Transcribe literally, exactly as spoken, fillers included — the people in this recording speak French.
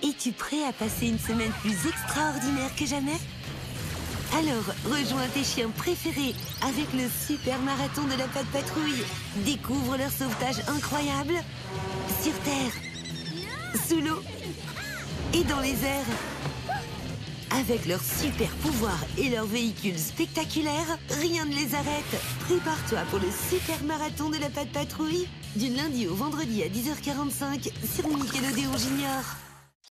Es-tu prêt à passer une semaine plus extraordinaire que jamais? Alors, rejoins tes chiens préférés avec le super marathon de la Patte Patrouille. Découvre leur sauvetage incroyable sur Terre, sous l'eau et dans les airs. Avec leurs super pouvoirs et leurs véhicules spectaculaires, rien ne les arrête. Prépare-toi pour le super marathon de la Patte Patrouille du lundi au vendredi à dix heures quarante-cinq sur Nickelodeon Junior.